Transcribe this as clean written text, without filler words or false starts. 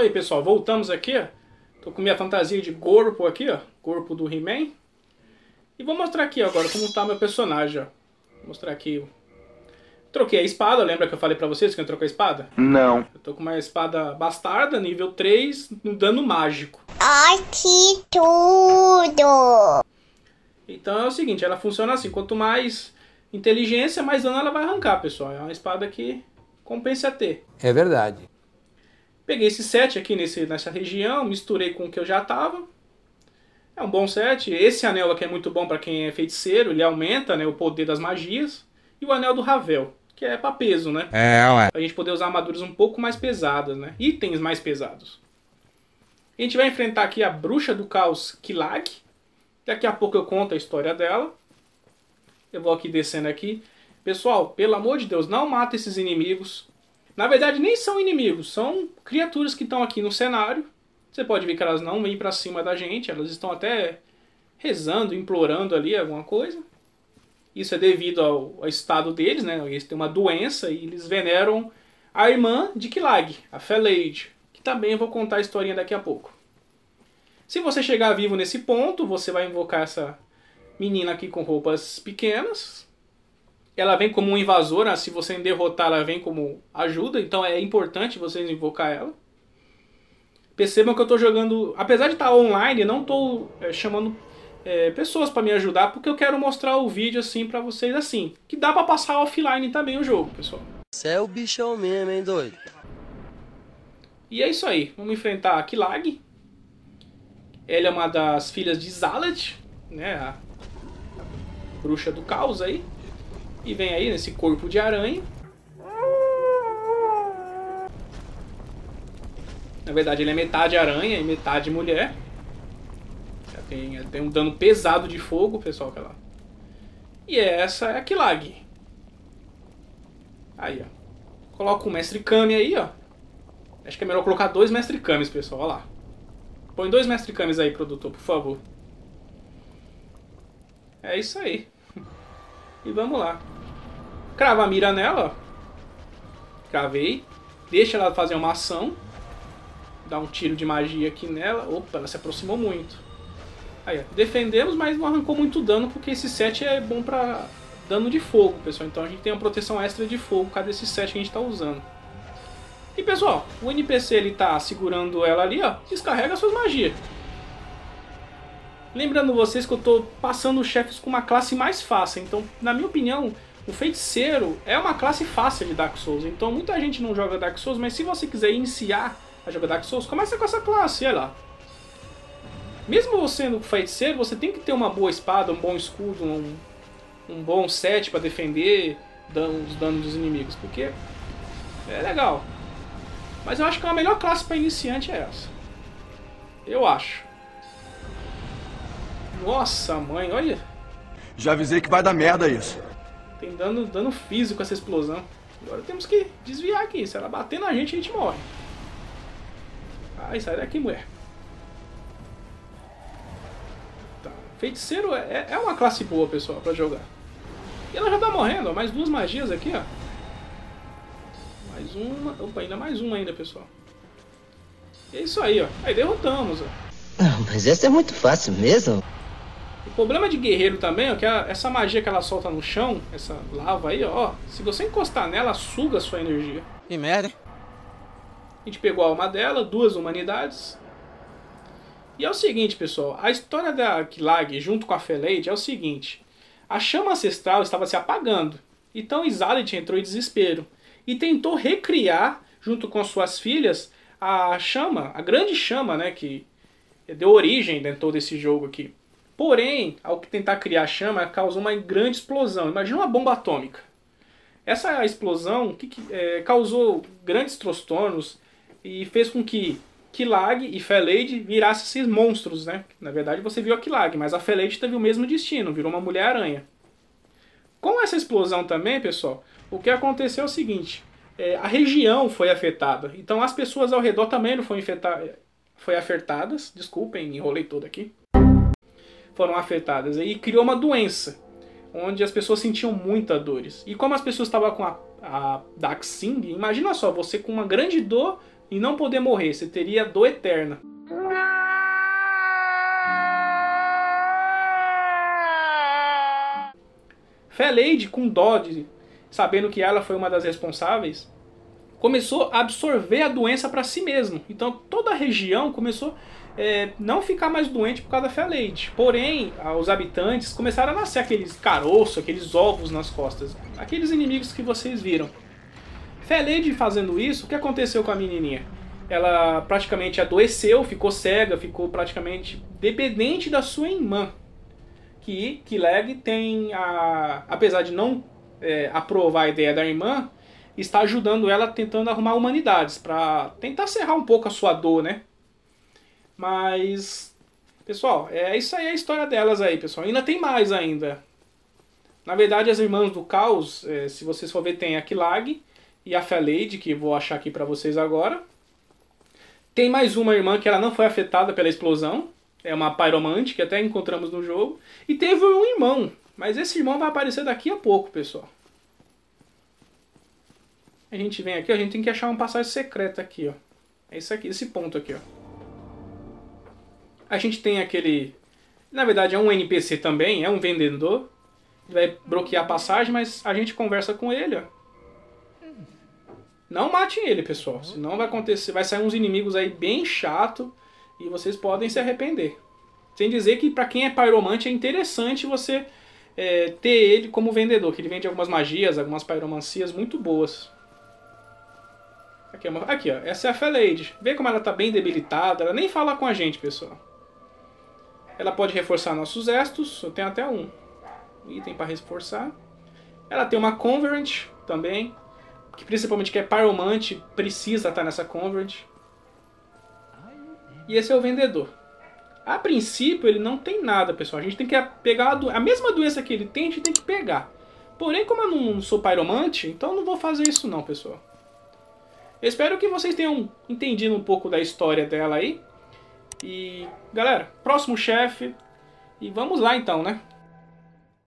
aí, pessoal, voltamos aqui, ó. Tô com minha fantasia de corpo aqui, ó. Corpo do He-Man. E vou mostrar aqui agora como tá meu personagem, ó. Vou mostrar aqui. Troquei a espada, lembra que eu falei pra vocês que eu troquei a espada? Não. Eu tô com uma espada bastarda, nível 3, no dano mágico. Ai, que tudo! Então é o seguinte, ela funciona assim, quanto mais inteligência, mais dano ela vai arrancar, pessoal. É uma espada que compensa ter. É verdade. Peguei esse set aqui nessa região, misturei com o que eu já tava. É um bom set. Esse anel aqui é muito bom para quem é feiticeiro, ele aumenta, né, o poder das magias. E o anel do Ravel, que é para peso, né? Ué. Pra gente poder usar armaduras um pouco mais pesadas, né? Itens mais pesados. A gente vai enfrentar aqui a Bruxa do Caos Kilag. Daqui a pouco eu conto a história dela. Eu vou aqui descendo aqui. Pessoal, pelo amor de Deus, não mata esses inimigos. Na verdade, nem são inimigos, são criaturas que estão aqui no cenário. Você pode ver que elas não vêm pra cima da gente, elas estão até rezando, implorando ali alguma coisa. Isso é devido ao estado deles, né? Eles têm uma doença e eles veneram a irmã de Kilag, a Feleid, que também eu vou contar a historinha daqui a pouco. Se você chegar vivo nesse ponto, você vai invocar essa menina aqui com roupas pequenas. Ela vem como um invasor, né? Se você derrotar ela vem como ajuda, então é importante vocês invocar ela. Percebam que eu estou jogando, apesar de estar online, não estou chamando pessoas para me ajudar, porque eu quero mostrar o vídeo assim para vocês assim, que dá para passar offline também o jogo, pessoal. Você é o bichão mesmo, hein, doido? E é isso aí, vamos enfrentar a Kilag. Ela é uma das filhas de Xalath, né, a bruxa do caos aí. E vem aí nesse corpo de aranha. Na verdade ele é metade aranha e metade mulher. Ela tem um dano pesado de fogo, pessoal. E essa é a Kilag. Aí, ó. Coloca o Mestre Kami aí, ó. Acho que é melhor colocar 2 Mestre Kamis, pessoal. Olha lá. Põe 2 Mestre Kamis aí, produtor, por favor. É isso aí. E vamos lá. Crava a mira nela, ó. Cravei. Deixa ela fazer uma ação. Dá um tiro de magia aqui nela. Opa, ela se aproximou muito. Aí, ó. Defendemos, mas não arrancou muito dano, porque esse set é bom pra dano de fogo, pessoal. Então a gente tem uma proteção extra de fogo por causa desse set que a gente tá usando. E, pessoal, o NPC ele tá segurando ela ali, ó. Descarrega suas magias. Lembrando vocês que eu tô passando os chefes com uma classe mais fácil. Então, na minha opinião, o feiticeiro é uma classe fácil de Dark Souls. Então, muita gente não joga Dark Souls, mas se você quiser iniciar a jogar Dark Souls, começa com essa classe, olha lá. Mesmo você sendo feiticeiro, você tem que ter uma boa espada, um bom escudo, um bom set para defender os danos dos inimigos, porque é legal. Mas eu acho que a melhor classe para iniciante é essa. Eu acho. Nossa, mãe, olha. Já avisei que vai dar merda isso. Tem dano físico essa explosão. Agora temos que desviar aqui. Se ela bater na gente, a gente morre. Ai, sai daqui, mulher. Tá. Feiticeiro é uma classe boa, pessoal, pra jogar. E ela já tá morrendo, ó. Mais 2 magias aqui, ó. Mais uma. Opa, ainda mais uma ainda, pessoal. E é isso aí, ó. Aí derrotamos, ó. Não, mas essa é muito fácil mesmo. O problema de guerreiro também, ó, que essa magia que ela solta no chão, essa lava aí, ó, se você encostar nela, suga a sua energia. Que merda, hein? A gente pegou a alma dela, 2 humanidades. E é o seguinte, pessoal, a história da Kilag junto com a Feleid é o seguinte. A chama ancestral estava se apagando, então Xalath entrou em desespero e tentou recriar, junto com suas filhas, a chama, a grande chama, né, que deu origem dentro desse jogo aqui. Porém, ao tentar criar a chama, causou uma grande explosão. Imagina uma bomba atômica. Essa explosão causou grandes transtornos e fez com que Kilag e Feleid virassem esses monstros, né? Na verdade, você viu a Kilag, mas a Feleid teve o mesmo destino, virou uma Mulher-Aranha. Com essa explosão também, pessoal, o que aconteceu é o seguinte. A região foi afetada. Então as pessoas ao redor também não foram afetadas. Desculpem, enrolei todo aqui. Foram afetadas e criou uma doença onde as pessoas sentiam muitas dores. E como as pessoas estavam com a Daxing, imagina só, você com uma grande dor e não poder morrer. Você teria dor eterna. Feleide, com dó, sabendo que ela foi uma das responsáveis, começou a absorver a doença para si mesmo. Então toda a região começou a não ficar mais doente por causa da Feleide. Porém, os habitantes começaram a nascer aqueles caroços, aqueles ovos nas costas. Aqueles inimigos que vocês viram. Feleide fazendo isso, o que aconteceu com a menininha? Ela praticamente adoeceu, ficou cega, ficou praticamente dependente da sua irmã. Que Leg tem, apesar de não aprovar a ideia da irmã, está ajudando ela tentando arrumar humanidades, para tentar serrar um pouco a sua dor, né? Mas, pessoal, isso aí é a história delas aí, pessoal. Ainda tem mais ainda. Na verdade, as Irmãs do Caos, se vocês for ver, tem a Kilag e a Feleide, que vou achar aqui para vocês agora. Tem mais uma irmã que ela não foi afetada pela explosão. É uma Pyromante, que até encontramos no jogo. E teve um irmão, mas esse irmão vai aparecer daqui a pouco, pessoal. A gente vem aqui, a gente tem que achar uma passagem secreta aqui, ó. É isso aqui, esse ponto aqui, ó. A gente tem aquele... Na verdade é um NPC também, é um vendedor. Ele vai bloquear a passagem, mas a gente conversa com ele, ó. Não matem ele, pessoal. Senão vai acontecer, vai sair uns inimigos aí bem chato e vocês podem se arrepender. Sem dizer que para quem é pyromante é interessante você ter ele como vendedor, que ele vende algumas magias, algumas pyromancias muito boas. Aqui, ó, essa é a Feleide. Vê como ela tá bem debilitada, ela nem fala com a gente, pessoal. Ela pode reforçar nossos estos, eu tenho até um item para reforçar. Ela tem uma Converent também, que principalmente que é Pyromante, precisa estar nessa Converent. E esse é o vendedor. A princípio ele não tem nada, pessoal. A gente tem que pegar a mesma doença que ele tem, a gente tem que pegar. Porém, como eu não sou Pyromante, então não vou fazer isso não, pessoal. Eu espero que vocês tenham entendido um pouco da história dela aí. E, galera, próximo chefe. E vamos lá então, né?